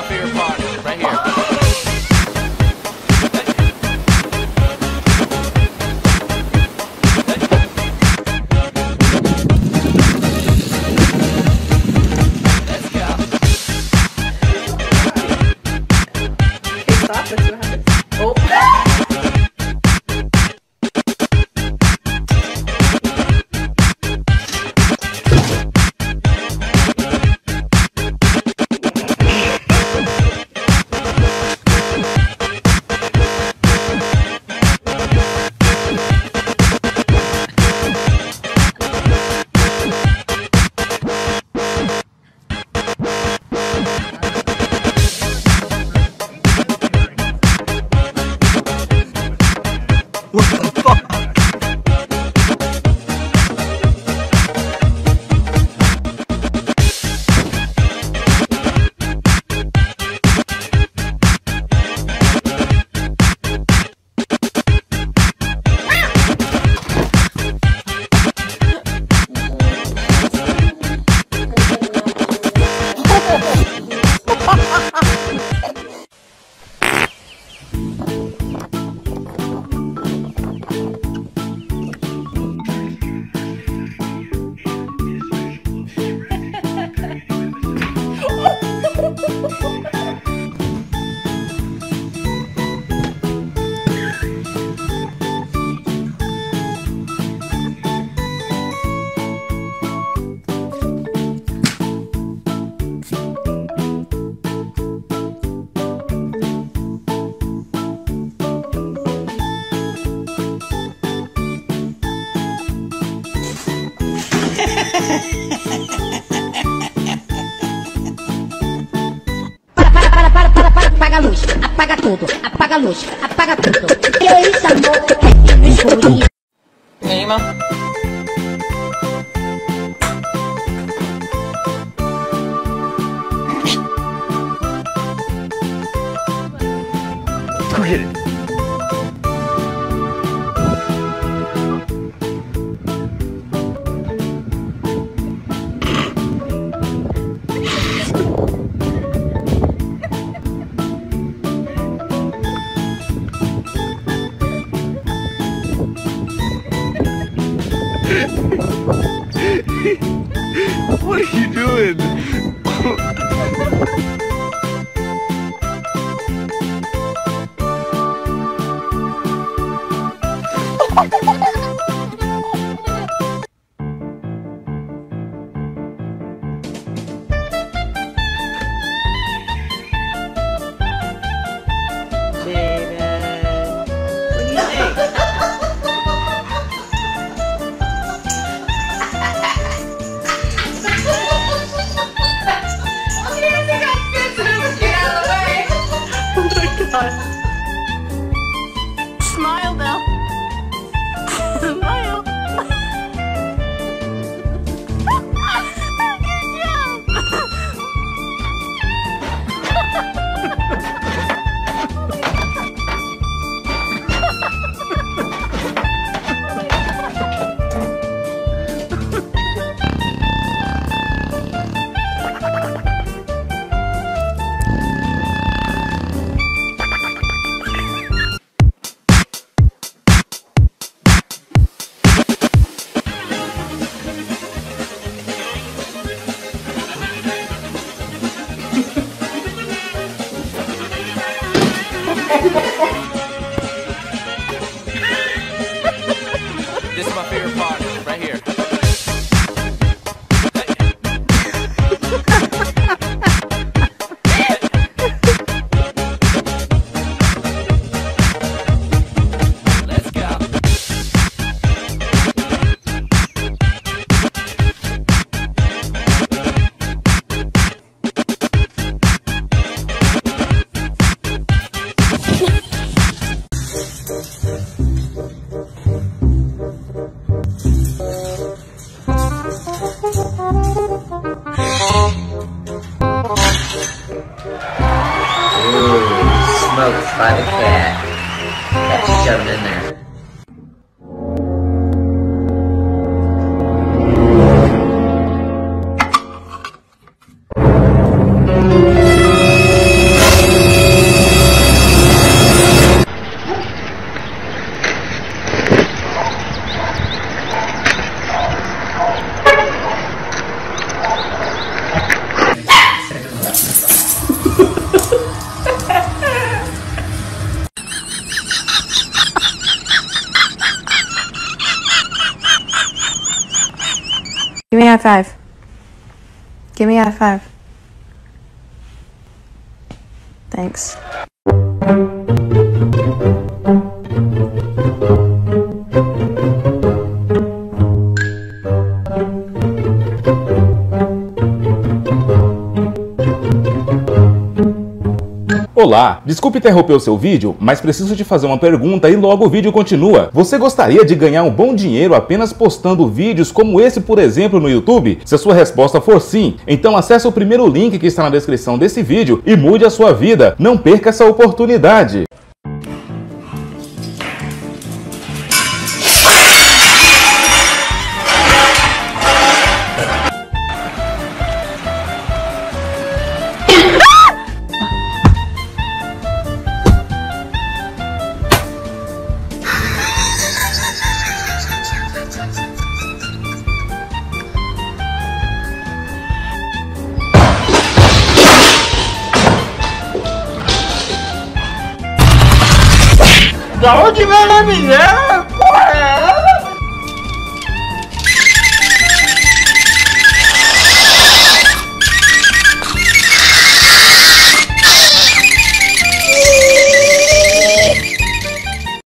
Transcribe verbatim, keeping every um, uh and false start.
my favorite part, right here. Apaga a luz, apaga tudo, apaga a luz, apaga tudo. Três amor, é escurinho. E aí, irmão? Go get it. What are you doing? Smile now. Smile. This is my favorite part, right here. Let's go. Smoked by the cat. Cat just shoved in there. Give me a high five. Give me a high five. Thanks. Olá, desculpe interromper o seu vídeo, mas preciso te fazer uma pergunta e logo o vídeo continua. Você gostaria de ganhar um bom dinheiro apenas postando vídeos como esse, por exemplo, no YouTube? Se a sua resposta for sim, então acesse o primeiro link que está na descrição desse vídeo e mude a sua vida. Não perca essa oportunidade! Da onde vem a miséria?